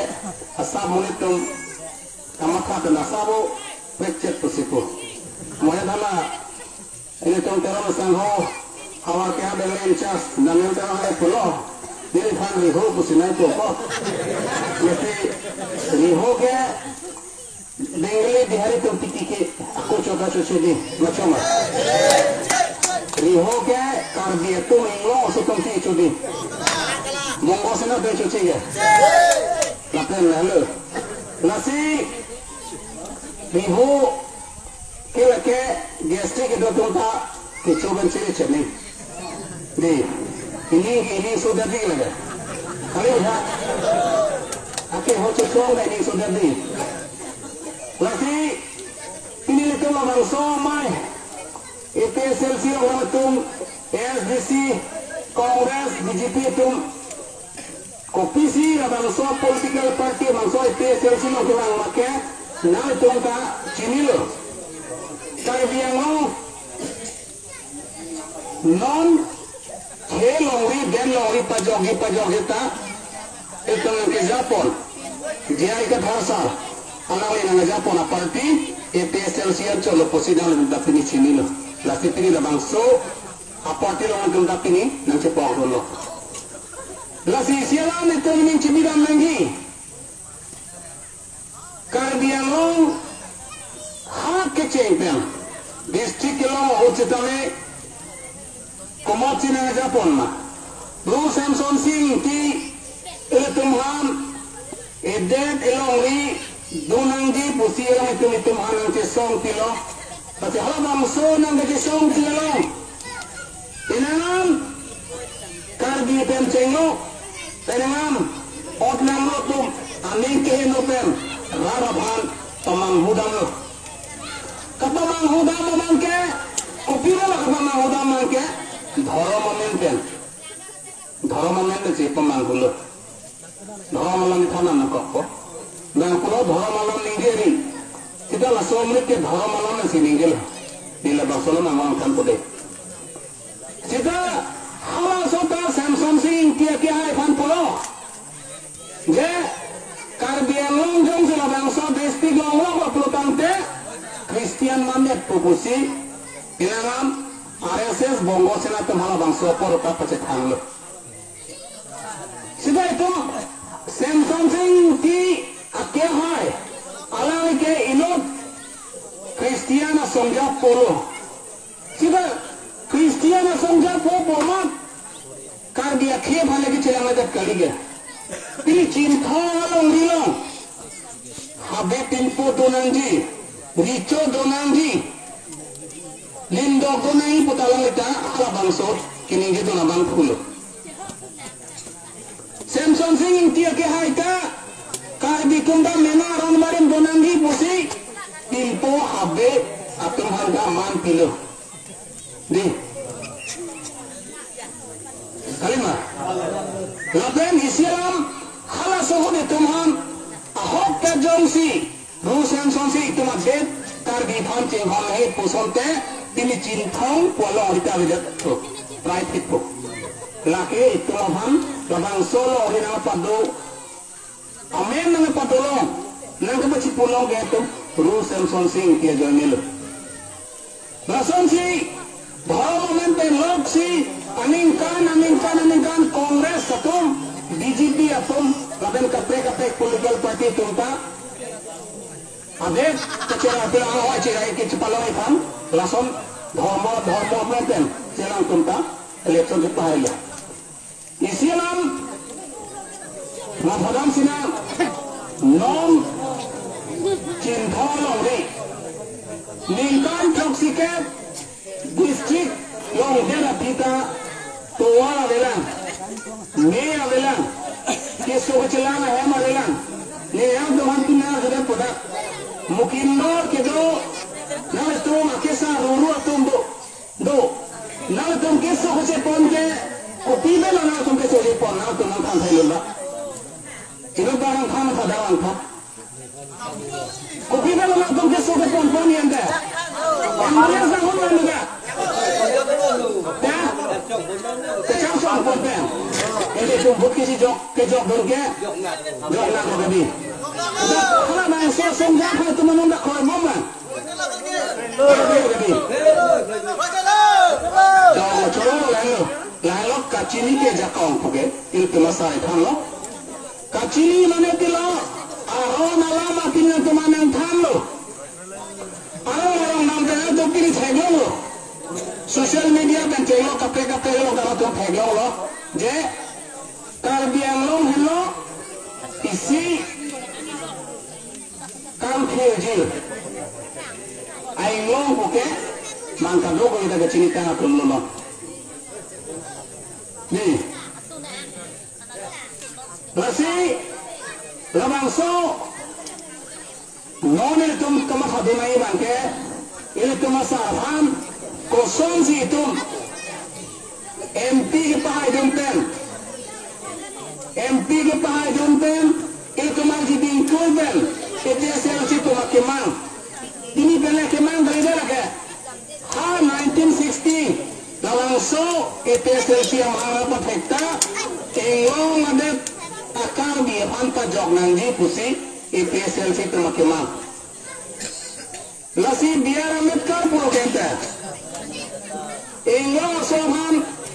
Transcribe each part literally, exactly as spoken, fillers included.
asal monitor kamakha dan asabo pecet tusipo mulai dana ini tong terang sangho awal ke ada lencas dan yang terang ada pulau ini kan riho pusinai pokok jadi riho ke dengle di hari tu tiki aku coba cuci di macam mana riho ke kardia tu minglo sotong ti cuci monggo sana tu cuci ke lapen lalu nasi riho kira ke gastrik itu tunta kecoban ciri ceri di ini ini sudah di lagi kali ya oke hoce kong ini sudah di lagi ini itu orang somai itu selsi orang itu S D C Kongres B J P itu kopisi orang so political party orang so itu selsi orang makai nah itu kita cini lo kali dia mau non helori dan lori pajogi pajogi ta itu nanti Japon dia ikat hasar anak lain yang Japon parti E P S L sian colo posisi dalam dapat ini sini lo lasti ini lah bangso apa ti orang dalam dapat ini nang cepong dulu lasti sialan itu ini cimiran lagi karena lo hak kecempen distrik lo ucapane komoditi na Japon ma Bruce Samson Singh ti itumham edet elongri dunangji pusiram itum itumhan ang tisong tilo pati halabang so nang tisong tilo inangam kargi tem cenglo inangam otnam lo tum aning kehino pem rarabhan pamang hudam lo kapamang hudam mo bangke kupira la kapamang hudam bangke ধর্ম maintain ধর্ম মেনতে যে পমাঙ্গুলো ধর্মলন থানা না কপ না কোনো ধর্মলন নিগেরি সেটা না সমৃদ্ধ ধর্মলন আছে নিগেল দিলা বাসল না মান খান পদে সেটা হালা সতা স্যামসং সিং কে কে আই খান পলো যে কারবিয়ান লং জং সেলা বাংস দেশটি গংলো পপ্লতান্তে খ্রিস্টিয়ান মামেত পুকুসি ইনাম R S S bongo sena tumhala bangso por ta pache thanglo sida itu Samsung Singh ki ake hai alai ke inot Kristiana songjap polo sida Kristiana songjap po bomat kar dia khe bhale ki chela madat kali ge ini cintha long dilong habe timpo donangji richo donangji lindo gunai putalang ita ala bangso kini gitu na bang kulo Samson Singh tia ke haita kar di kunda mena ron marin donangi pusi timpo habe atum harga man pilo di kalima lapen Islam hala sohud tumhan ahok ka jongsi ru Samson Singh tumat bet kar di phan che hal he pusonte ini cintang pola kita lihat tuh right itu laki itu maham labang solo di nama padu amen nama padulong nang kebaci pulau gitu Bruce Samson Singh kia jamil Samson Singh bahwa momen log si aningkan aningkan aningkan kongres satu B J P atum laben kape kape political party tumpa ade kecera bilang awak cerai ke cepalong ikan langsung ধর্ম ধর্ম মেনটেন সেলাম কোনটা ইলেকশন জিততে হারিয়া ইসলাম মাধবরাম সিনহা নম চিন্তা লংরে লিঙ্কন টক্সিকে ডিস্ট্রিক্ট লং দেরা পিতা তোয়া আবেলান মে আবেলান কেসো কচলানা হেম আবেলান ne yang teman tina sudah pada mungkin nor kedo na itu makesa ruru atum do do na tum keso ko se ponte kopi be na tum keso le pon na tum kan thai lola ino barang khan khadawan kha kopi be na tum keso ke pon pon yanda amre sa hon na ga ta ta chang chang pon pe Ini tumpuk kisi jok ke jok berke. Jok nak kami. Kalau nang sosong jahat itu menunda kau mama. Jauh jauh lalu lalu kacini ke jakong oke itu masalah kan lo. Kacini mana kilo? Aron alama kini tu mana kan lo? Aron orang nampak tu kini cegah lo. Sosial media kan cegah kape kape lo kalau tu cegah lo. Je karbiang lo hello isi kam kerja. Aing lo buke mangka dogo kita ke sini tanah pun lo. Nih. Masih labang so nonel tum kama khadunai bangke ini tum sarham kosong si tum M P ke pahai dumpen M P ke pahai dumpen itu marji bingkuben itu asal situ makemang ini pernah kemang dari mana ke ha nineteen sixty labang so itu asal siang mengapa hekta engong ada akar di pantai jok nanti pusi E P S L C termakimah. Lasi biar amit kar puluh kente. Englo sohan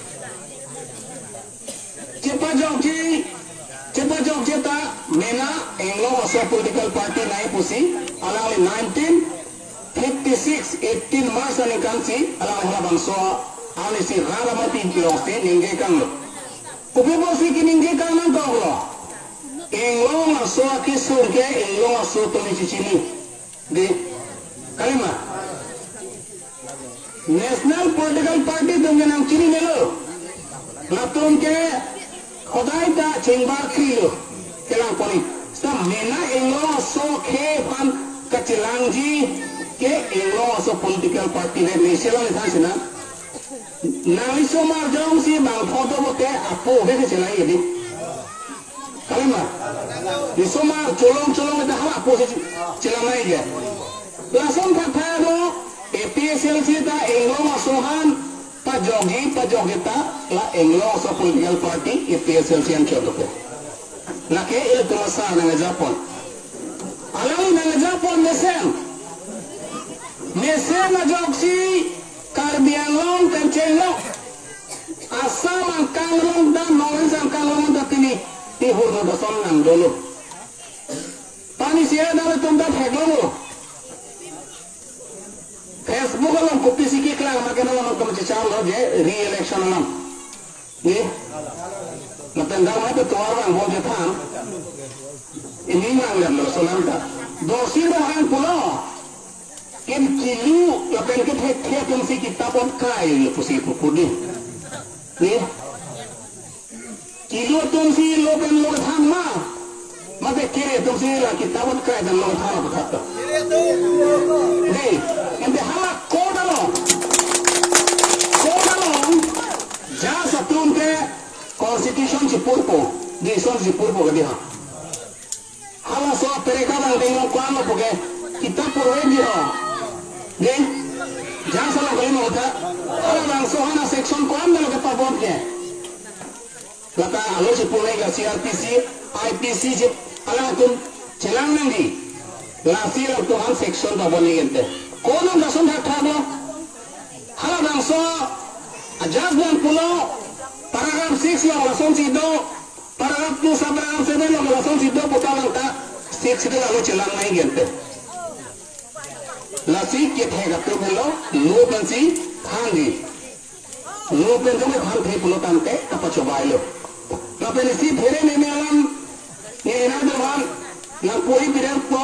cepa jok ji cepa jok jeta mena englo so political party naik pusi alang nineteen fifty-six eighteen March ani kansi alang halabang so ani si rara mati loste ningge kang lo. Kupi bosi kiningge kang nang kau lo. Englo ngaso akisun ke englo ngaso toli cicini di kalima National Political Party tunge nang cini nelo natung ke khodai ta chengbar krilo kelang poni sta mena englo ngaso ke pan kacilangji ke englo ngaso political party ne national ni thasina nang iso mar jong si bang photo bote apo be ke chelai di kalima di somar colong colong itu halak posisi celang aja langsung kata lo E P S L C ta englo masuhan pajogi pajogi ta la englo so political party E P S L C yang contoh la ke itu masalah dengan Jepun alami dengan Jepun mesen mesen na jogsi karbiang long kenceng long asam angkang long dan noris angkang long tapi ni tihur no doson nang dulu pani siya na tumda pheglo Facebook alam kopi sikit lang makan alam kamu cecah lo je re-election alam ni matanda mai tu orang boleh tham ini nang lam lo solam ta dosi orang pulo kim kilu lapen ke thek thek tum si kitabon kai pusi pupudi ni kilu tum si lo pen lo tham ma maka kiri tum si la kitabon kai dan lo tham apa ni ente halak koda lo koda lo jasa tum ke constitution si purpo di son si purpo ke dia hala so pereka bang dengan kuan lo poke kita purwe di ho ni jasa lo kali mo ta hala bang so hana section kuan lo ke pabot ke lata alo si purwe ga C R P C I P C je ala tum chelang nangi lasi lo tuhan section pabot ni gente kono dason dak thabo hala bang so ajaz bang pulo paragraph six lo lason si do paragraph two paragraph seven lo lason si do putal ta six itu lalu chelang nai gente lasi ke thega tu pulo no pensi thandi no pensi me thang the pulo tante apa coba lo la pensi phere ne me alam ni na do han na poi piran po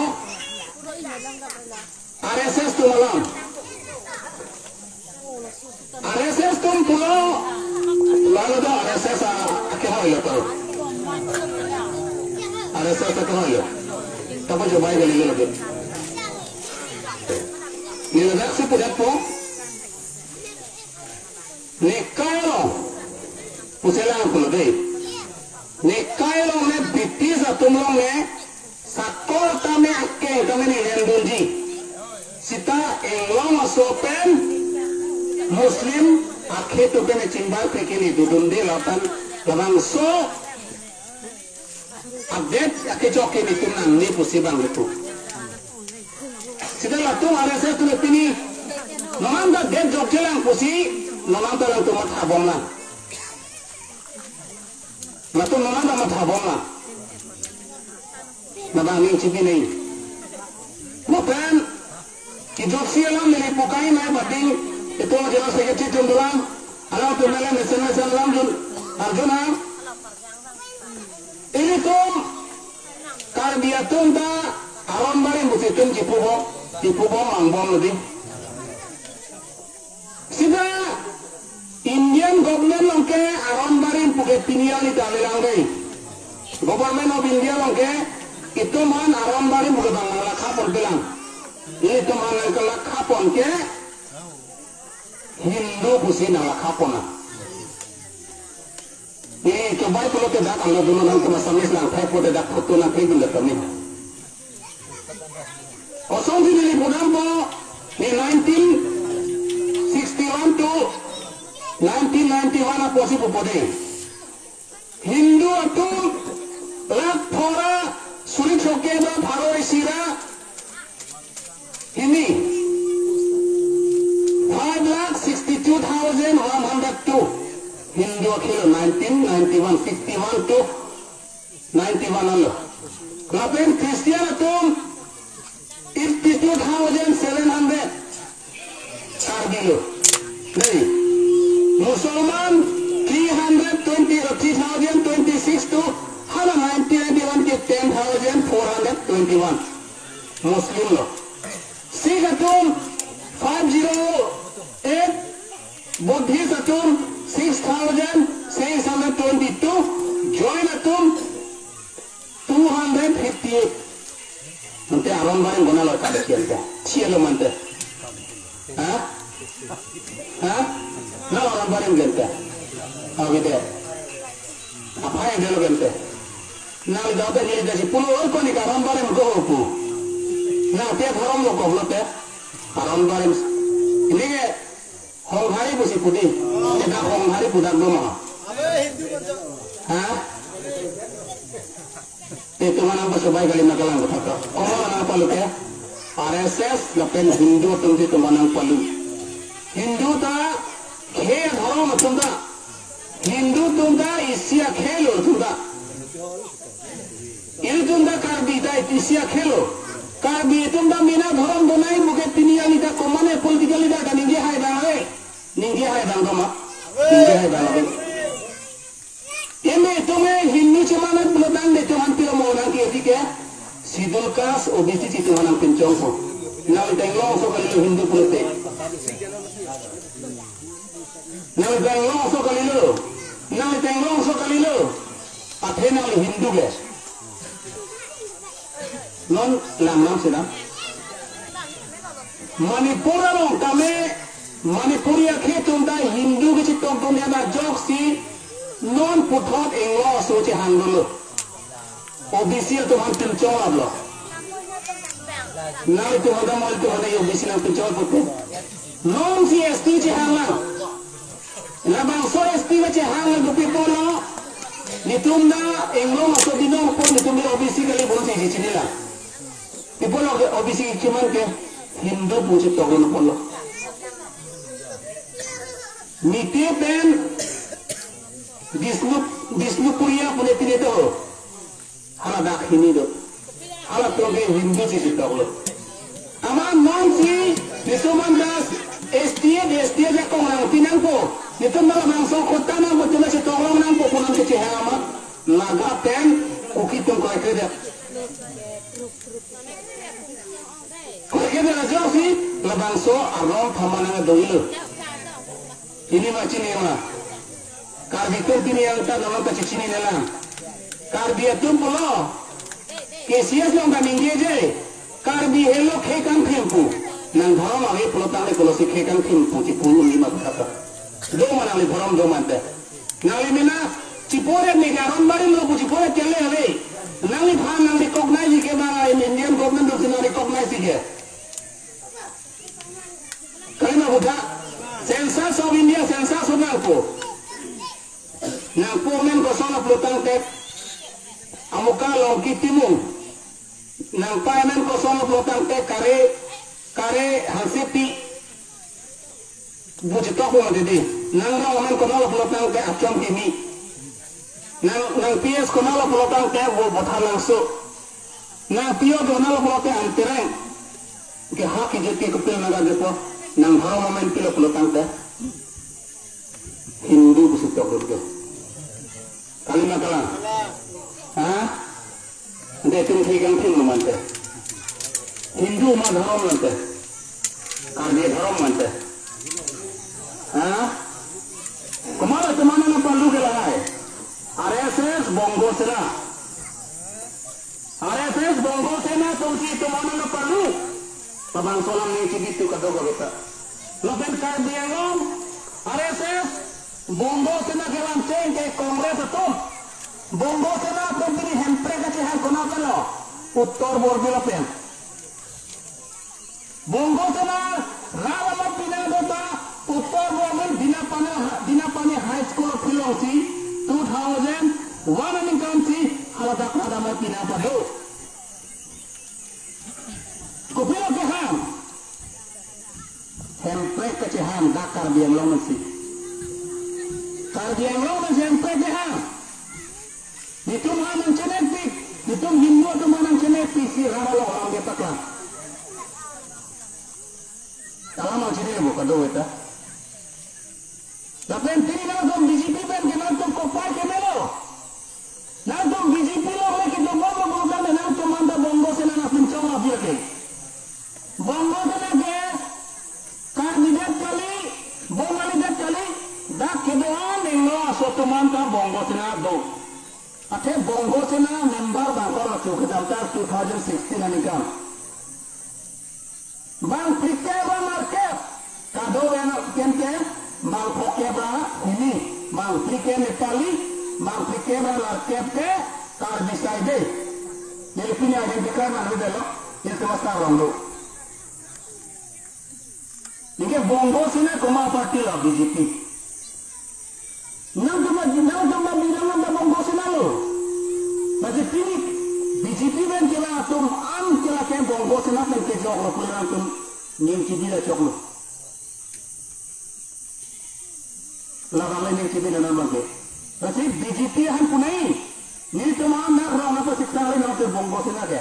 R S S tu malam R S S tum pulo lalu do R S S ake hoyo to R S S ake hoyo tapa coba gali lagi ni nak se pudat po nekalo puselang pulo dei nekalo me bitiza tumlong me sakor tame ake tame ni lendunji sita englong sopen muslim akhe to kene chimba ke ni dudunde latan Lamang so update ake choke ni tunan ni pusibang itu. Setelah tu ada saya tulis ini, nomanda get jok lang pusi, nomanda lang tu mat habong lang. Matu nomanda mat habong lang. Nabangin cipi ni. Bukan hidup sialam dari pukai mai bading itu jelas saya citum doang. Alam tu malam mesin-mesin lamjun arjuna. Ini tuh karbiatum ta aron barin busitum cipubo cipubo mangbom lagi. Sida Indian government longke aron barin puke pinian itu alilanggai. Government of India longke itu man aron barin puke bangala kapon bilang. Ini tuh man langkala kapon ke Hindu pusin ala kapon lah. Ini coba kalau tidak kalau dulu nanti masa Islam saya pun tidak foto nanti benda kami. Osong di dalam budambo di nineteen sixty-one to nineteen ninety-one apa sih pupode? Hindu itu lak thora sulit sokeba bharo isira ini five lakh sixty-two thousand one hundred two. Hindu kilo nineteen ninety-one fifty-one to ninety-one Allah. Kenapa Kristian itu fifty-two thousand seven hundred kilo. Jadi Musulman three hundred twenty three thousand twenty-six to hala nineteen ninety-one ke ten thousand four hundred twenty-one Muslim loh. Sikh itu five oh eight, Buddhist itu six thousand six hundred twenty-two, Jain itu two hundred fifty-eight. Nanti aron bareng guna lo kada kianta. Cia lo mante. Hah? Hah? Nah aron bareng gente. Oh gitu. Apa yang dia lo gente? Nah jauh ni dari puluh orang kau ni aron bareng go pu. Nah tiap orang lo kau lo teh aron bareng. Ini ke Hong hari busi putih. Tidak Hong hari pudak doma. Hah? Itu mana apa sebaik kali nak kalang kata. Oh mana apa lu ya? R S S lapen Hindu tungsi tu mana apa lu? Hindu ta khe dharo macam ta. Hindu tunda isya khelo tunda. Ini tunda karbi ta isya khelo. Karbi tunda mina dharam donai muke tinia lida komane political lida dan ninja hai dangai. Ninja hai dangama. Ninja hai dangai. Ini तुम्हें हिंदू चमानत बुलान दे तुहान पिला मोना की ऐसी क्या सिदुल कास ओबीसी ची तुहान हम पिंचों को ना टेंगलों सो कलिलो हिंदू पुलते ना टेंगलों सो कलिलो ना टेंगलों सो कलिलो अथे ना हिंदू के नॉन लाम नाम से ना मणिपुर लोग तमे मणिपुरिया खेतों दा हिंदू के चित्तों को ना जोक्सी non putot englo soce handolo obisi to han pincho ablo na to hada mal to hada obisi na pincho puto non si esti che hanga na bang so esti che hanga do pipolo nitumda englo so dino ko nitumda obisi kali bon se chini la pipolo obisi cuman ke hindu puji to gon polo niti ben Disnu Disnu Puria punya tidak tahu. Hala dak ini do. Hala toge Hindu sih itu lo. Ama non si disuman das estie estie ja kong lang tinangko. Itu malah langsung kota na betul si tolong nangko punang kecil ama. Naga pen ukitung kau kerja. Kau kerja aja sih. Labangso arong pamana doilu. Ini macam ni mah. Karbi tu tini yang tak nama kecil ni lah. Karbi itu pula. Kesias yang kami je. Karbi hello kekan kempu. Nang dharam agi pula tangle pula si kekan kempu cipulu lima kata. Do mana li dharam do mante. Nali mina cipore ni garam bari lo cipore kelle ale. Nali bhan nang recognize ke bang Indian government do sina recognize ke. Kalina buta. Census of India census of Nalpo. Nah, pomen umum nang panen kosong pelotang te kare kare hasepi bujitok mo dede nang ramen kono pelotang te acom kimi nang nang pies kono pelotang te wo bothar langso nang pio kono pelotang antereng ke hak jeti kepil naga depo nang haro momen pilo pelotang te Hindu busitok dulu kalimat kalah ah ande tum thigang thing mante Hindu ma dharam mante karne dharam mante ha kumara tumana na palu ke laha hai R S S bongo sena R S S bongo sena tumsi tumana na palu tabang solam ni cibitu kadogo beta loben kar diangom R S S bongo sena ke lanceng ke kongres atom bongo sena pemberi hempre kaci hal kona belo uttor borbil apen bongo sena rawa pina dota uttor borbil dinapane dinapane high school philosophy two thousand one ning kansi halada kada ma pina pado kopilo ke ham hempre kaci ham dakar biang long si kar biang long si hempre ke ham Ditum hamang genetik, ditum Hindu tu manang genetik si raro orang dia taklah. Kalau mau cerita buka dua itu. Tapi ini nanti B J P pen kita nanti kopai ke melo. Nanti B J P lo lagi tu bongo bukan nanti manda bongo senana pincang lagi lagi. Bongo senana kandidat kali, bongo kandidat kali, dah kedoan dengan suatu manda bongo senana do. Ate bongo sena member bangkor chuk damtar two thousand sixteen anikam bang prikeba market kado bena kente bang prikeba ini bang prikeba Nepali bang prikeba market ke kar decide jadi punya identikan mana dulu ini semesta rondo ini bongo sena koma party lah B J P nang cuma nang cuma bilang ada bongo senalo, masih pilih B J P ben kila tum am kila kem bongo senal ben kejok lo kuliah tum nim cibila cok lo, lawan lain nim cibila nama ke, masih B J P han punai, ni cuma nak orang apa siksa lain apa bongo senal ke,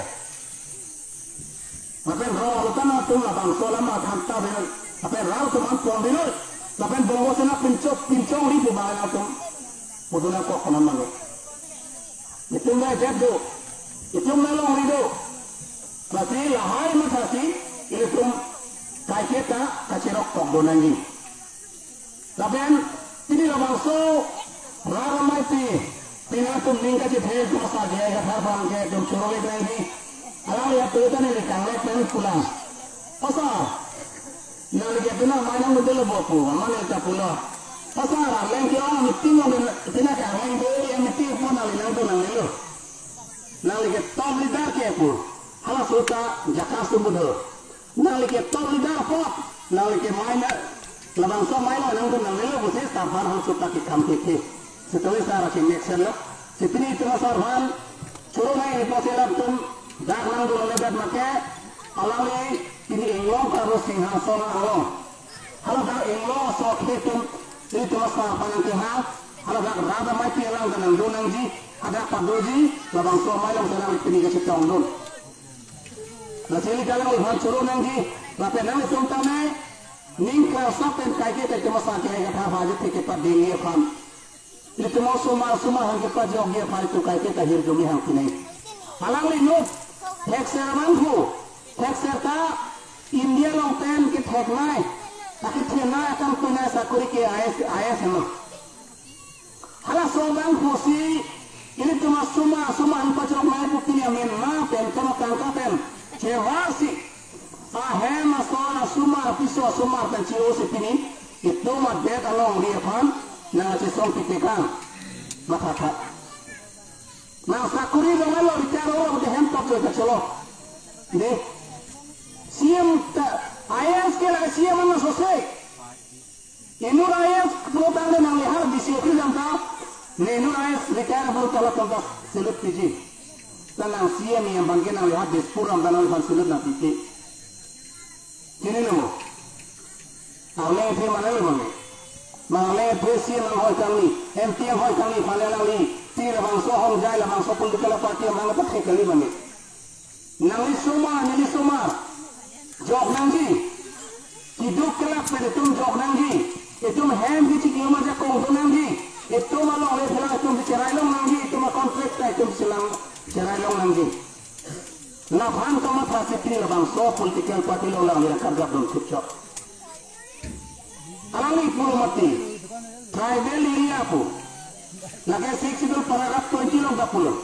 apa orang utan tum lawan solam atanta ben apa orang tum am pondilor. Lapan bongo sena pincok pincong ribu bahan atom, muduna kok konon malu. Itu nggak jadu, itu melong rido. Masih lahai masasi, itu kai kita kacirok tok donangi. Lapan ini labangso rara maiti, pinatum ningkat jepes masa dia kata bang ke dum curoli lagi. Alam ya tuh kan ini kanglek dan pulang. Pasal. Nali ke tuna mainan model boku, mana kita pula. Pasar, lain kira orang mesti mau tina kan, lain kira yang mesti pun nali lain tu nali lo. Nali ke top leader ke pun, halah suka jakas tu bodoh. Nali ke top leader pop, nali ke mainan, labang so mainan lain tu nali lo, bukan safar halah suka ke kampike. Setelah saya rasa nexen lo, seperti itu sarvan, curu naik positif tu, dah nang dulu lebat make, alami ini England harus singhasan Allah. Kalau dah England sok hitung itu masalah panang kehal. Kalau dah rada mati orang dengan donang ji, ada padoji, labang somai yang sedang dipilih ke situ orang. Nasi ini kalau orang curu nangji, lapen nang sumpahnya, ningkau sapen kaki kita masalah kaya kata hajat kita padini kan. Itu mau sumar sumar yang kita jauh dia pada itu kaki kita hidup yang kini. Halang linut, hekser mangku, hekser tak. India long ten kit hek nai, tapi tiada akan punya sakuri ke ayas ayas sama. Halah sombang pusi, ini cuma suma suma empat orang naik bukti yang menang, pen cuma kangkapen, cewasi, ahem masalah suma pisau suma dan ciusi ini, itu mah dia kalau dia kan, nasi som pipikan, mata. Nah sakuri dengan lo bicara orang di hempap tu kecelo, ini. Siam tak ayas ke lagi siam mana selesai. Inur ayas pelotang dan ngalihar di situ yang tahu. Inur ayas rekara baru kalau contoh selut biji. tanang sia ni yang bangke nang lihat despuram tanang lihat sulut nang pipi kini nemo ale phe mana le bang mangale phe sia nang hoi kami em tiang hoi kami phale nang li ti la bang so hong jai la bang so political party mang pa khe kali bang nang li soma ni li soma jok nang ji hidup kelak pada tum jok nang ji itu hem di cik lama ja kong tu nang ji itu malah oleh pulang itu cerai long nang ji itu mah kontrak tak itu selang cerai long nang ji laphan kama fasitri labang so political party long lang yang kerja belum cukup alami puluh mati tribal area pu lagi sexual paragraph twenty long dah puluh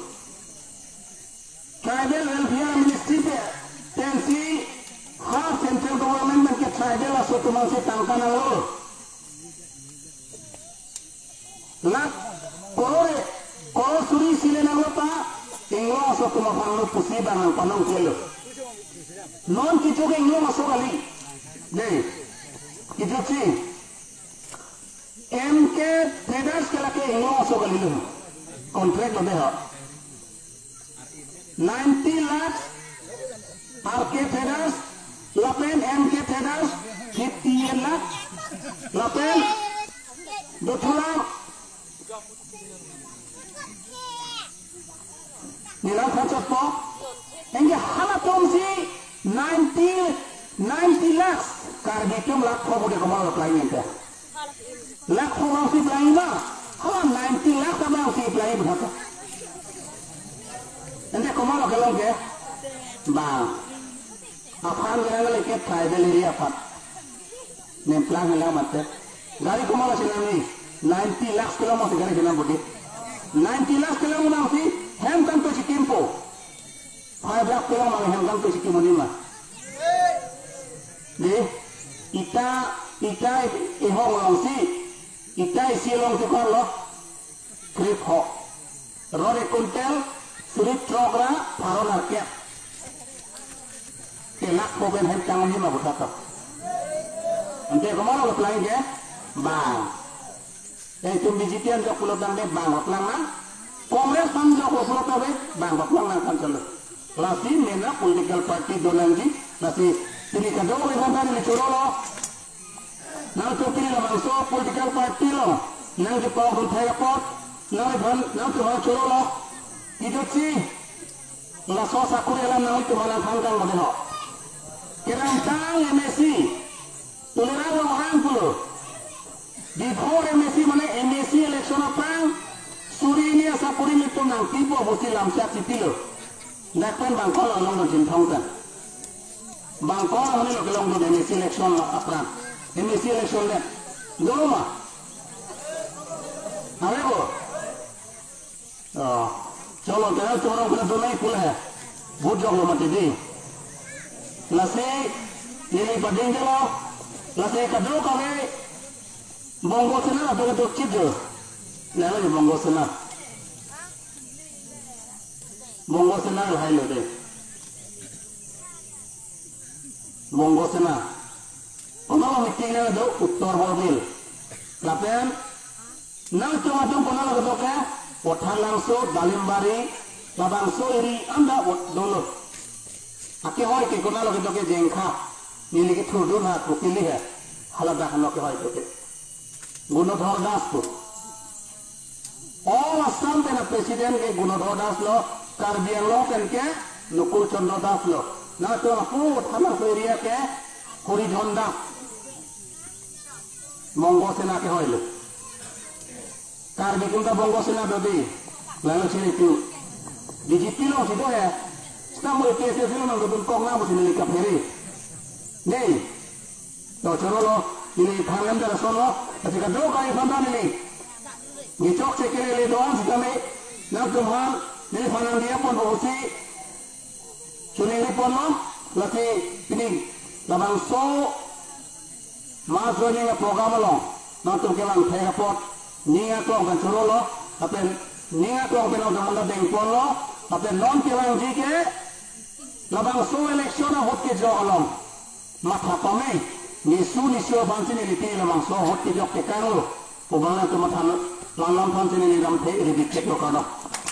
tribal welfare ministry pe tensi half central government ke tribal asal tu masih tangkan lo nak korore koro suri sile nang lupa inglo asal tu mafang lo pusibang nang panong kelo non kicu ke inglo masuk kali deh kicu si M K traders ke laki inglo masuk kali lo kontrak lo deh ninety lakhs R K traders lapen M K traders fifty lakh lapen betulang nilang kacot po enggak hana tomsi ninety ninety lakhs karbitum lakh po bude kamal apply ente lakh po mang si apply ma hala ninety lakh ka mang si apply budhaka ente kamal kalong ke ba apaan kena lagi tribal area apa nemplang hilang mati gari kamal asinami ninety lakhs kilo masih gari kena budi ninety lakhs kilo masih hem kan tu sikimpo five lakh kilo masih hem kan tu sikim lima deh ita ita ihong long si ita isi long tu kan lo krip ho rode kuntel sulit trogra paron arket kelak ko ben hem tangan lima buta ante kemana lo pelai ke bang eh tum dijitian jok pulau tangde bang waklang nang kongres pan jok pulau tabe bang waklang nang kan celo lasi mena political party donanji lasi ini kado oleh bang ni curo lo nang tu pilih lo so political party lo nang di pawang pun thai pot nang ban nang tu hal curo lo hidup si la so sakuri alam nang tu malang kangkang bade ho kirantang M S C tulirang orang puluh di bawah M S C mana M S C election apa suri ini asal puri itu nang tipu bosi lamsiak sipilo nakkan bangkol orang orang jintong kan bangkol mana lo kelong do M S C election apa M S C election deh dulu mah apa bu oh colo kalau corong kena donai pula ya bujang lo mati di lase ini pading jalo lase kado kami bonggo senar atau kado cido lalu ni bonggo senar bonggo senar hai lo deh bonggo senar kalau meeting ni ada uttor mobil lapen nang cuma tu kono lo kado ke Watan langsung dalimbari labangso iri anda wat dolo aki hoy ke kono lo kado ke jengkha nili ke thudu na kupili hai halada khano ke hoy ke Gunodhar Das ko all Assam tena president ke Gunodhar Das lo Karbi Anglong ken ke Nukul Chandra Das lo na to aku thana area ke Horidhon Das Mongo sena ke hoy lo Karbi kunta Bongo sena dodi lalu sini tu digitilo sido ya stamo ke se silo nang dun kong na mo sinili ka peri nei to choro lo ini thangam dara solo ketika do kai fandan ini ngicok sekele le doang sikame nak tuhan ini fandan dia pun bosi suni ni pun lo laki ini labang so masuk ni program lo nak tu kelang thai report ni atong kan choro lo tapi ni atong peno danda deng pon lo tapi non kelang jike labang so election hot ke jo along matha pame nisu nisu bansin ini ti labang so hot ke jo ke kang lo pubang tu matha lalam bansin ini ram the ri dikek lo kano